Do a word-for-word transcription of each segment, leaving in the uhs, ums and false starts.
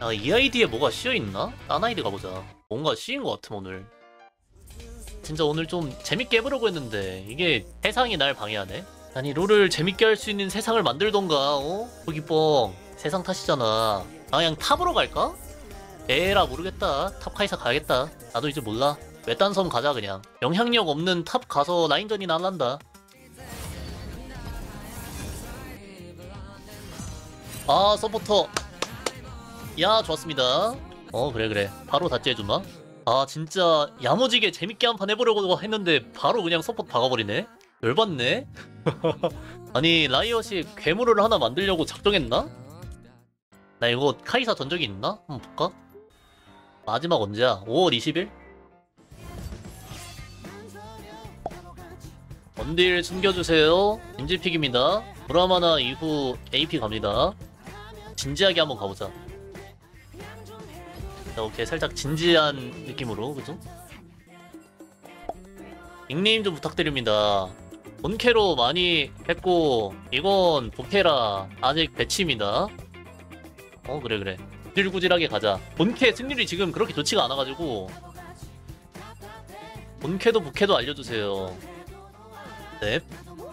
야, 이 아이디에 뭐가 씌여있나? 딴 아이디 가보자. 뭔가 씌인 것 같음 오늘. 진짜 오늘 좀 재밌게 해보려고 했는데 이게 세상이 날 방해하네. 아니 롤을 재밌게 할 수 있는 세상을 만들던가. 어? 거기뻥 세상 탓이잖아. 아 그냥 탑으로 갈까? 에라 모르겠다. 탑 카이사 가야겠다. 나도 이제 몰라. 외딴 섬 가자 그냥. 영향력 없는 탑 가서 라인전이나 할란다. 아 서포터 야 좋았습니다. 어 그래 그래 바로 다찌 해주마. 아 진짜 야무지게 재밌게 한 판 해보려고 했는데 바로 그냥 서포트 박아버리네. 열받네. 아니 라이엇이 괴물을 하나 만들려고 작정했나? 나 이거 카이사 전 적이 있나? 한번 볼까? 마지막 언제야? 오월 이십일? 원딜 숨겨주세요. 인질픽입니다. 브라마나 이후 에이피 갑니다. 진지하게 한번 가보자. 이렇게 살짝 진지한 느낌으로, 그죠? 닉네임 좀 부탁드립니다. 본캐로 많이 했고 이건 본캐라 아직 배치입니다. 어 그래 그래 구질구질하게 가자. 본캐 승률이 지금 그렇게 좋지가 않아가지고 본캐도 부캐도 알려주세요. 넵.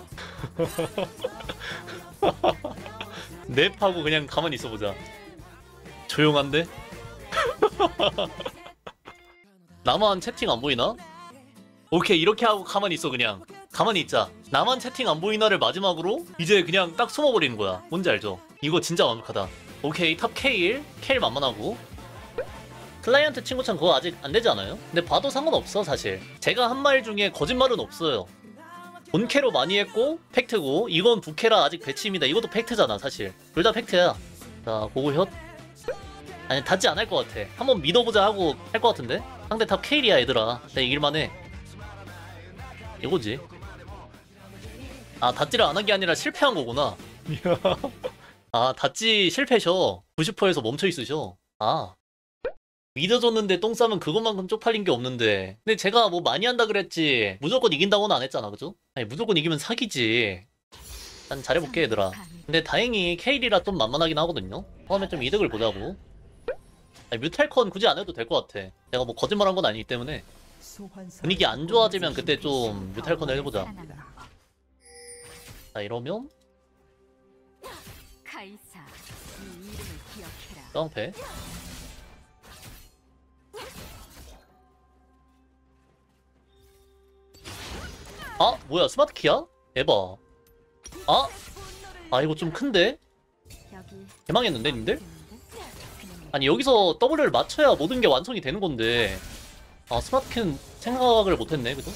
넵하고 그냥 가만히 있어보자. 조용한데? 나만 채팅 안 보이나? 오케이 이렇게 하고 가만히 있어. 그냥 가만히 있자. 나만 채팅 안 보이나를 마지막으로 이제 그냥 딱 숨어버리는 거야. 뭔지 알죠? 이거 진짜 완벽하다. 오케이 탑 케일 케일 만만하고 클라이언트 친구창 그거 아직 안 되지 않아요? 근데 봐도 상관없어 사실. 제가 한 말 중에 거짓말은 없어요. 본캐로 많이 했고 팩트고 이건 부캐라 아직 배치입니다. 이것도 팩트잖아 사실. 둘 다 팩트야. 자 고고혓. 아니 닿지 않을 것 같아. 한번 믿어보자 하고 할 것 같은데? 상대 탑 케일이야 얘들아. 내가 이길만해. 이거지. 아 닷지를 안 한 게 아니라 실패한 거구나. 아 닷지 실패셔. 구십 퍼센트에서 멈춰 있으셔. 아 믿어줬는데 똥 싸면 그것만큼 쪽팔린 게 없는데. 근데 제가 뭐 많이 한다 그랬지 무조건 이긴다고는 안 했잖아 그죠? 아니 무조건 이기면 사기지. 난 잘해볼게 얘들아. 근데 다행히 케일이라 좀 만만하긴 하거든요. 처음에 좀 이득을 보자고. 아니, 뮤탈컨 굳이 안 해도 될 것 같아. 내가 뭐 거짓말한 건 아니기 때문에. 분위기 안 좋아지면 그때 좀 뮤탈컨을 해보자. 자 이러면 깡패. 아 뭐야 스마트키야? 에바. 아? 아 이거 좀 큰데? 개망했는데 님들? 아니 여기서 W를 맞춰야 모든 게 완성이 되는 건데. 아 스마트키는 생각을 못했네 그죠?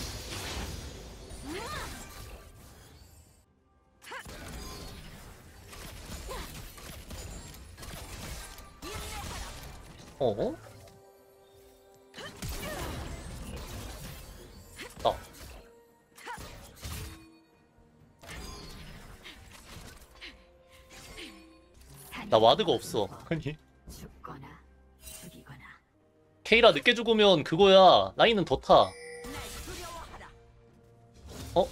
어? 아. 나 와드가 없어. 아니 케이라 늦게 죽으면 그거야. 라인은 더 타. 어?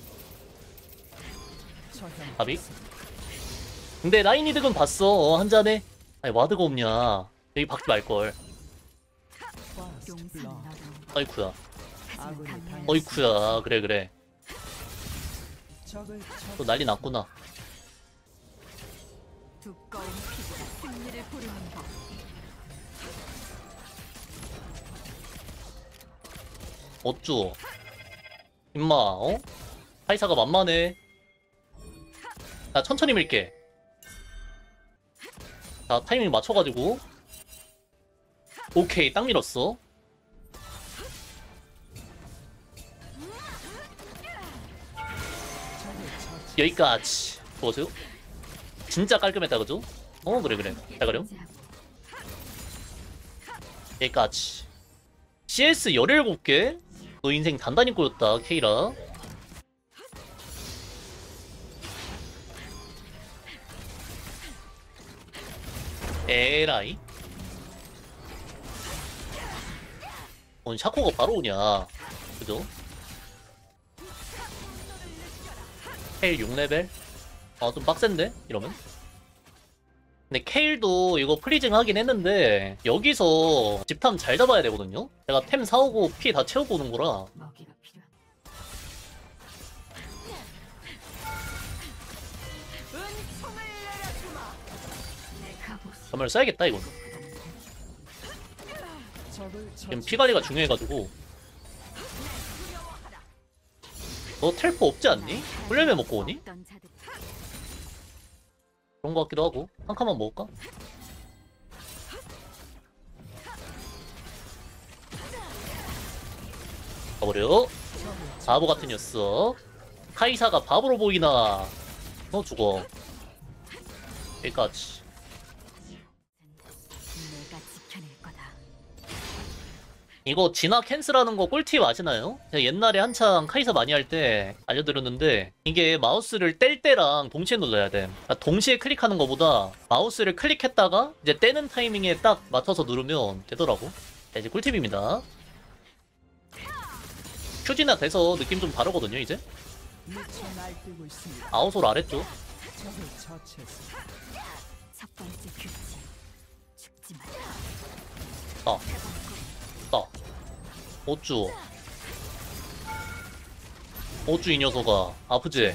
가비? 근데 라인 이득은 봤어. 어, 한 잔에. 아니 와드가 없냐. 여기 박지 말걸. 어이쿠야. 어이쿠야. 그래 그래. 또 난리 났구나. 어쭈 임마 어? 카이사가 만만해. 나 천천히 밀게. 자 타이밍 맞춰가지고. 오케이 딱 밀었어. 여기까지. 좋았어요? 진짜 깔끔했다 그죠? 어 그래 그래 잘 가렴. 여기까지. 씨에스 열일곱 개? 너 인생 단단히 꼬였다 케이라. 에라이. 뭔 샤코가 바로 오냐 그죠? 케일 육 레벨? 아 좀 빡센데 이러면? 근데 케일도 이거 프리징 하긴 했는데 여기서 집탐 잘 잡아야 되거든요? 제가 템 사오고 피 다 채우고 오는 거라. 정말 써야겠다 이건. 지금 피관리가 중요해가지고. 너 텔포 없지 않니? 훈련매 먹고 오니? 그런 거 같기도 하고. 한 칸만 먹을까? 가버려. 바보 같은 녀석. 카이사가 바보로 보이나. 너 죽어. 여기까지. 이거 진화 캔슬하는 거 꿀팁 아시나요? 제가 옛날에 한창 카이사 많이 할 때 알려드렸는데 이게 마우스를 뗄 때랑 동시에 눌러야 돼. 그러니까 동시에 클릭하는 것보다 마우스를 클릭했다가 이제 떼는 타이밍에 딱 맞춰서 누르면 되더라고. 자, 이제 꿀팁입니다. 큐진화 돼서 느낌 좀 다르거든요 이제. 아웃솔 아랬죠? 아. 아. 어쭈 어쭈 이 녀석아 아프지?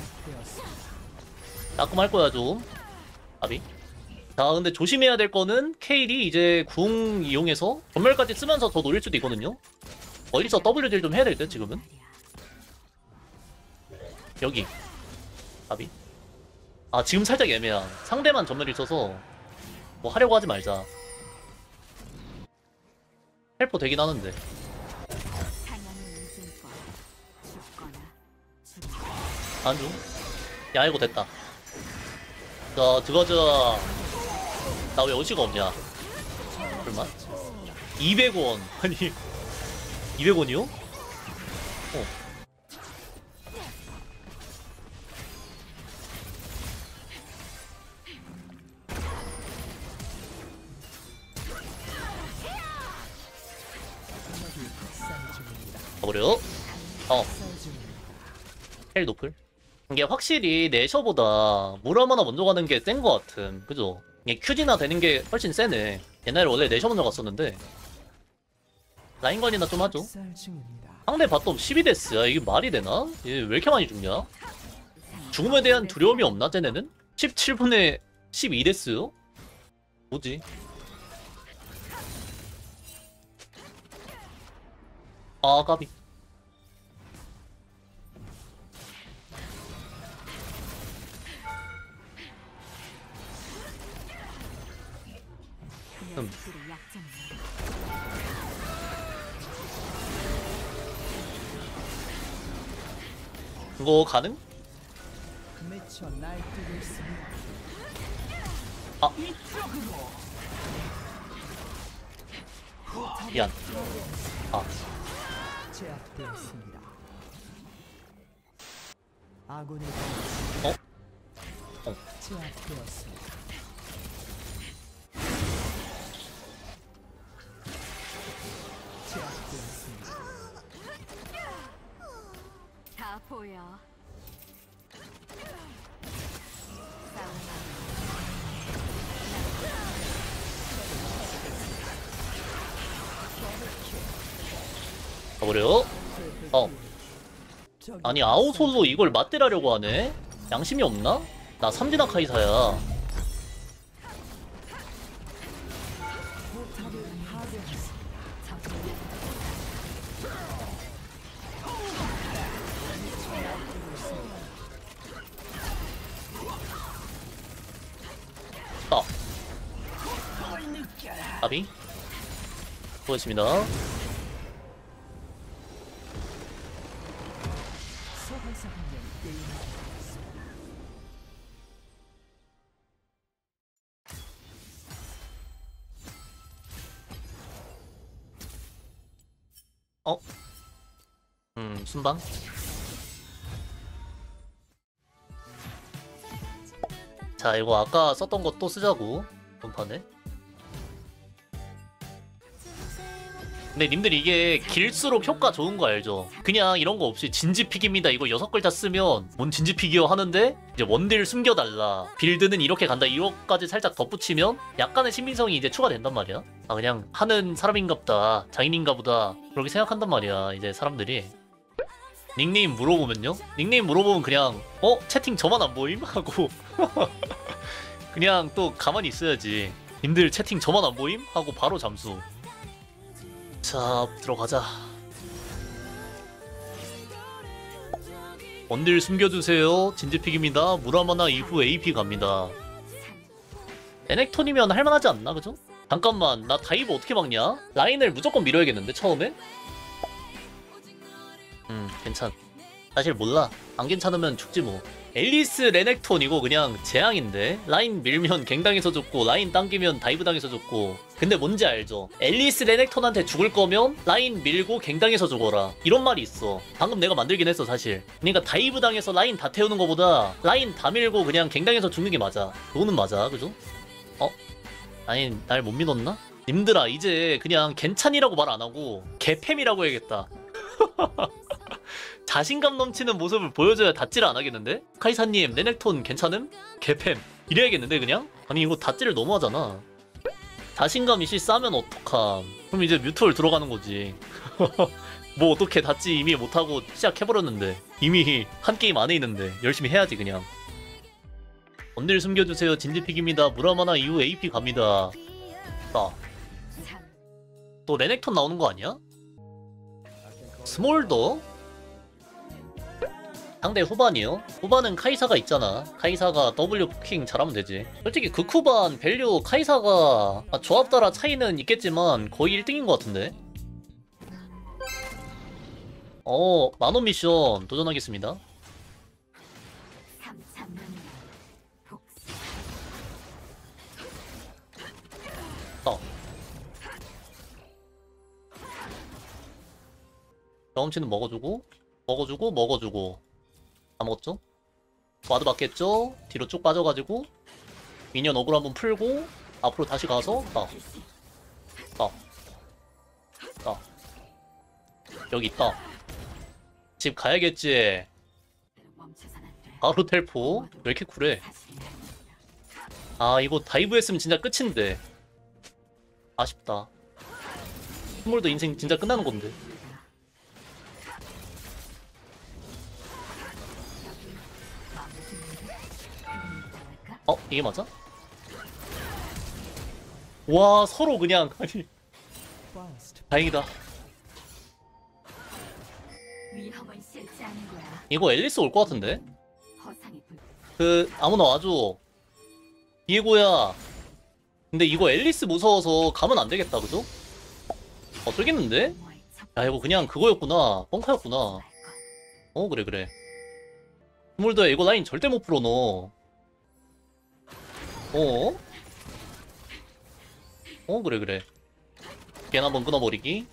따끔할 거야 좀. 아비. 자 근데 조심해야 될 거는 케일이 이제 궁 이용해서 전멸까지 쓰면서 더 노릴 수도 있거든요. 어디서 더블유 딜 좀 해야 될 듯 지금은. 여기 아비. 아 지금 살짝 애매야. 상대만 전멸이 있어서 뭐 하려고 하지 말자. 헬퍼 되긴 하는데. 안주. 야 이거 됐다. 자 들어가자. 나 왜 어시가 없냐. 얼마? 이백 원. 아니 이백 원이요? 어. 가버려. 어. 헬 노플. 이게 확실히 내셔보다 무라마나 먼저 가는 게 센 것 같음. 그죠? 이게 큐지나 되는 게 훨씬 세네. 옛날에 원래 내셔 먼저 갔었는데. 라인건이나 좀 하죠. 상대 바텀 십이 데스야. 이게 말이 되나? 얘 왜 이렇게 많이 죽냐? 죽음에 대한 두려움이 없나 쟤네는? 십칠 분에 십이 데스요? 뭐지? 아 까비. 음. 이거 가능? 아 미안. 아 어? 어. 다 보여. 가버려. 어. 아니 아오소도 이걸 맞대라려고 하네? 양심이 없나? 나 삼진아 카이사야. 아. 아비. 수고했습니다. 어? 음, 순방? 자, 이거 아까 썼던 거 또 쓰자고. 본판에. 근데 님들 이게 길수록 효과 좋은 거 알죠? 그냥 이런 거 없이 진지픽입니다 이거 여섯 글자 쓰면 뭔 진지픽이요 하는데 이제 원딜 숨겨달라 빌드는 이렇게 간다 이거까지 살짝 덧붙이면 약간의 신빙성이 이제 추가된단 말이야. 아 그냥 하는 사람인갑다 장인인가보다 그렇게 생각한단 말이야 이제 사람들이. 닉네임 물어보면요? 닉네임 물어보면 그냥 어? 채팅 저만 안 보임? 하고 그냥 또 가만히 있어야지. 님들 채팅 저만 안 보임? 하고 바로 잠수. 자 들어가자. 원딜 숨겨주세요. 진지픽입니다. 무라마나 이후 에이피 갑니다. 에넥톤이면 할만하지 않나 그죠? 잠깐만 나 다이브 어떻게 막냐? 라인을 무조건 밀어야겠는데 처음에? 음 괜찮. 사실 몰라. 안 괜찮으면 죽지 뭐. 앨리스 레넥톤 이거 그냥 재앙인데? 라인 밀면 갱당해서 죽고 라인 당기면 다이브 당해서 죽고. 근데 뭔지 알죠? 앨리스 레넥톤한테 죽을 거면 라인 밀고 갱당해서 죽어라 이런 말이 있어. 방금 내가 만들긴 했어 사실. 그러니까 다이브 당해서 라인 다 태우는 거보다 라인 다 밀고 그냥 갱당해서 죽는 게 맞아. 그거는 맞아 그죠? 어? 아니 날 못 믿었나? 님들아 이제 그냥 괜찮이라고 말 안하고 개팸이라고 해야겠다. 자신감 넘치는 모습을 보여줘야 닷질 안 하겠는데? 카이사님 레넥톤 괜찮음? 개팸 이래야겠는데 그냥? 아니 이거 닷질을 너무 하잖아. 자신감 이씨 싸면 어떡함. 그럼 이제 뮤트얼 들어가는 거지. 뭐 어떻게 닷지 이미 못하고 시작해버렸는데 이미 한 게임 안에 있는데 열심히 해야지 그냥. 원딜 숨겨주세요. 진지픽입니다. 무라마나 이후 에이피 갑니다. 아. 또 레넥톤 나오는 거 아니야? 스몰더? 상대 후반이요? 후반은 카이사가 있잖아. 카이사가 W 포킹 잘하면 되지. 솔직히 극 후반 밸류 카이사가 아, 조합 따라 차이는 있겠지만 거의 일 등인 것 같은데. 어 만원 미션 도전하겠습니다. 어. 경험치는 먹어주고 먹어주고 먹어주고 다 먹었죠? 와드 맞겠죠? 뒤로 쭉 빠져가지고 미니언 어글 한번 풀고 앞으로 다시 가서 딱 딱 딱 여기 있다. 집 가야겠지. 바로 텔포. 왜 이렇게 쿨해? 아 이거 다이브 했으면 진짜 끝인데 아쉽다. 스몰도 인생 진짜 끝나는 건데. 어? 이게 맞아? 와 서로 그냥 아니 다행이다. 이거 앨리스 올 것 같은데? 그 아무나 와줘. 디에고야. 근데 이거 앨리스 무서워서 가면 안 되겠다 그죠? 어 쫄겠는데? 야 이거 그냥 그거였구나. 뻥카였구나. 어 그래 그래. 스몰더야 이거 라인 절대 못 풀어 너. 어? 어 그래 그래. 겐 한번 끊어버리기.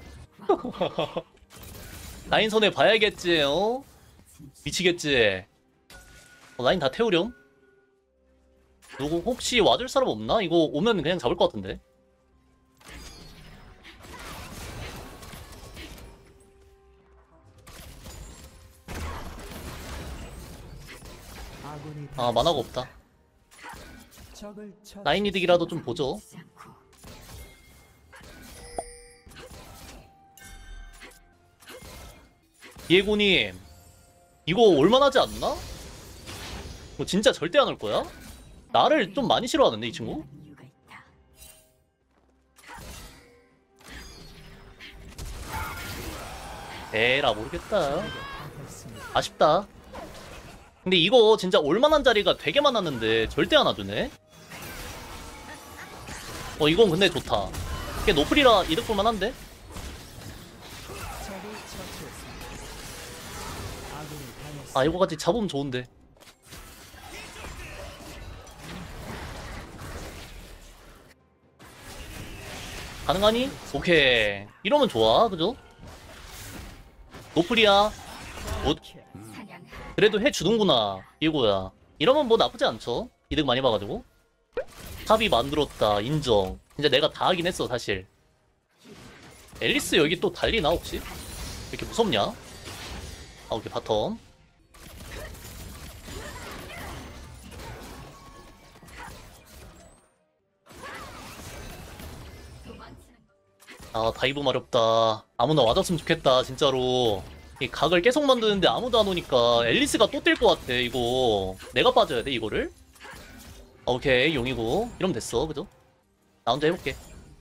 라인 손에 봐야겠지. 어? 미치겠지. 어, 라인 다 태우렴. 누구 혹시 와줄 사람 없나? 이거 오면 그냥 잡을 것 같은데. 아 만화가 없다. 라인 이득이라도 좀 보죠. 디에고님 이거 올만하지 않나? 뭐 진짜 절대 안 올 거야? 나를 좀 많이 싫어하는데 이 친구? 에라 모르겠다. 아쉽다. 근데 이거 진짜 올만한 자리가 되게 많았는데 절대 안 와주네. 어 이건 근데 좋다. 이게 노플이라 이득 볼만한데? 아 이거까지 잡으면 좋은데. 가능하니? 오케이 이러면 좋아 그죠? 노플이야. 뭐, 그래도 해주는구나 이거야. 이러면 뭐 나쁘지 않죠. 이득 많이 봐가지고. 탑이 만들었다 인정. 진짜 내가 다 하긴 했어 사실. 앨리스 여기 또 달리나 혹시? 왜 이렇게 무섭냐? 아 오케이 바텀. 아 다이브 마렵다. 아무나 와줬으면 좋겠다 진짜로. 이 각을 계속 만드는데 아무도 안 오니까 앨리스가 또 뛸 것 같아 이거. 내가 빠져야 돼 이거를. 아, 오케이 용이고 이러면 됐어 그죠? 나 혼자 해볼게.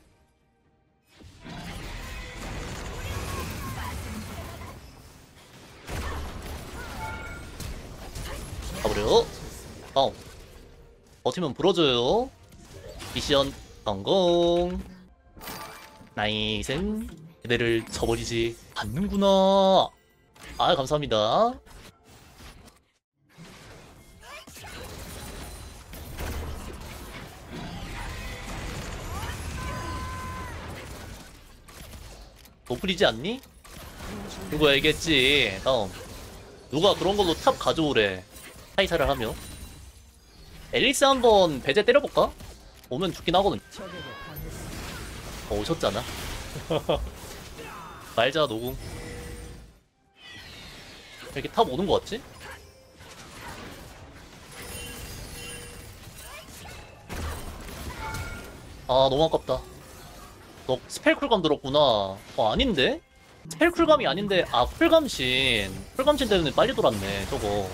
가버려. 어 버티면 불어줘요. 미션 성공. 나이생. 그대를 저버리지 않는구나. 아 감사합니다. 노플이지 않니? 누가 얘기했지. 다음 누가 그런 걸로 탑 가져오래. 타이사를 하며. 앨리스 한번 배제 때려볼까? 오면 죽긴 하거든. 어, 오셨잖아. 말자 노궁. 이렇게 탑 오는 거 같지? 아 너무 아깝다. 너 스펠 쿨감 들었구나. 어 아닌데? 스펠 쿨감이 아닌데 아 쿨감신. 쿨감신 때문에 빨리 돌았네 저거.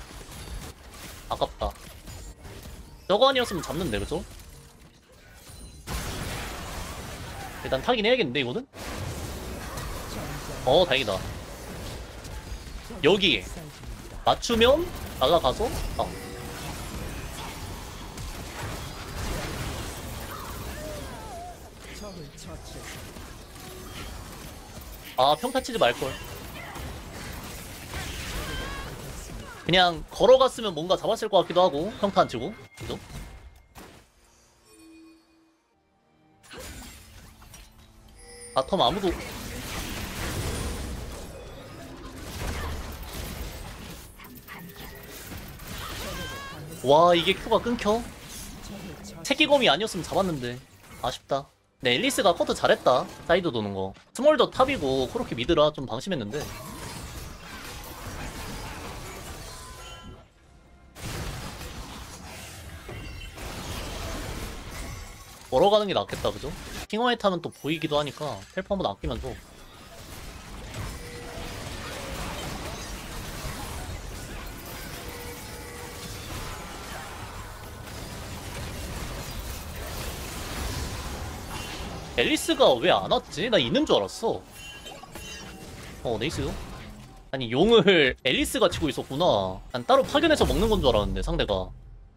아깝다. 저거 아니었으면 잡는데 그죠? 일단 타긴 해야겠는데 이거는? 어 다행이다. 여기 맞추면 날아가서 아. 아 평타 치지 말걸. 그냥 걸어갔으면 뭔가 잡았을 것 같기도 하고. 평타 안 치고 그죠? 바텀 아무도. 와 이게 큐가 끊겨? 새끼검이 아니었으면 잡았는데 아쉽다. 네 앨리스가 커트 잘했다. 사이드 도는 거. 스몰더 탑이고 코르키 미드라 좀 방심했는데. 걸어가는 게 낫겠다 그죠? 킹화이트 하면 또 보이기도 하니까 텔포 한번 아끼면서. 앨리스가 왜 안 왔지? 나 있는 줄 알았어. 어 네이스요? 아니 용을 앨리스가 치고 있었구나. 난 따로 파견해서 먹는 건 줄 알았는데 상대가.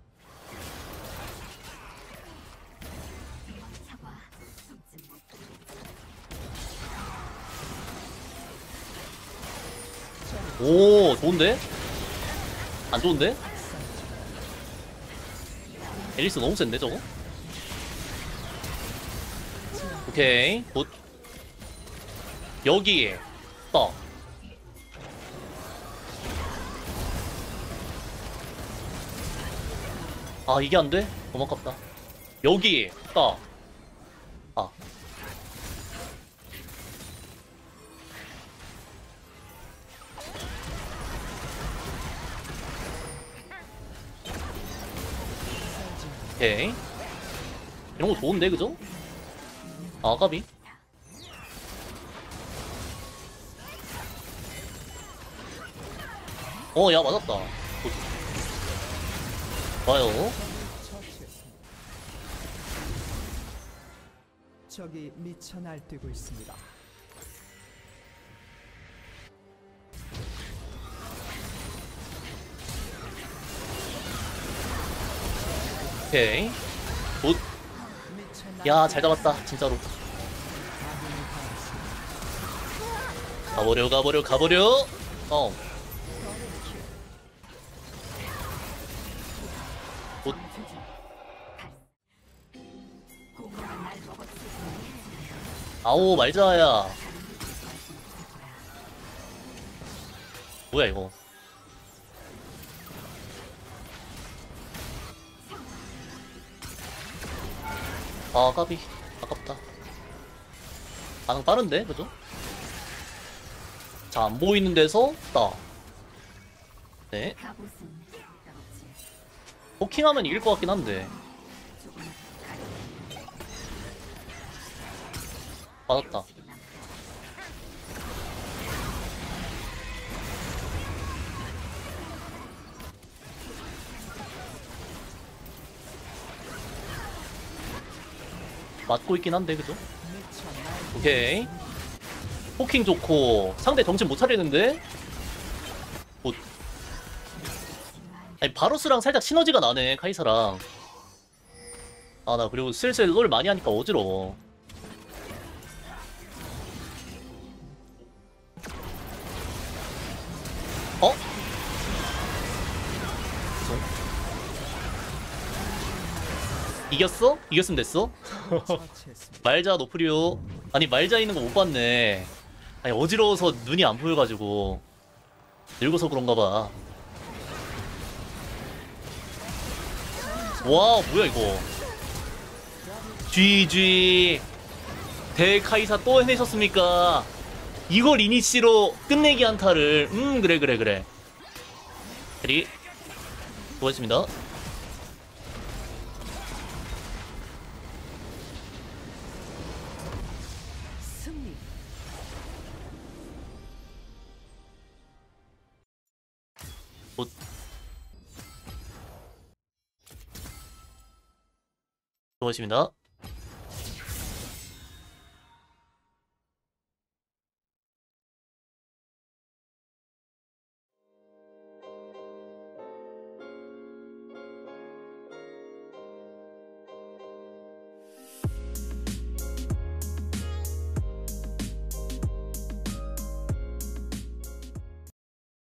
오 좋은데? 안 좋은데? 앨리스 너무 센데 저거? 오케이 굿. 여기에 딱. 아 이게 안돼? 너무 아깝다. 여기 딱. 아 오케이 이런 거 좋은데 그죠? 아 까비. 어 야 맞았다. 굿. 좋아요. 적이 미쳐 날뛰고 있습니다. 오케이 굿. 야 잘 잡았다 진짜로. 가버려 가버려 가버려. 어 굿. 아오 말자야. 뭐야 이거. 아 까비 아깝다. 반응 빠른데 그죠? 자 안 보이는 데서 따. 네 갑옷은 따갑지. 포킹하면 이길 것 같긴 한데. 조금 맞았다. 맞고 있긴 한데 그죠? 미쳐 날뛰고 오케이. 포킹 좋고 상대 정신 못 차리는데? 뭐 아니 바로스랑 살짝 시너지가 나네 카이사랑. 아 나 그리고 슬슬 롤 많이 하니까 어지러워. 어? 이겼어? 이겼으면 됐어? 처치했습니다. 말자 노프리오. 아니 말자 있는 거 못 봤네. 아니 어지러워서 눈이 안 보여가지고 늙어서 그런가 봐. 와 뭐야 이거. 지지. 대카이사 또 해내셨습니까? 이걸 이니시로 끝내기 한타를. 음 그래 그래 그래. 캐리 수고했습니다. 승리. 뭐 수고했습니다.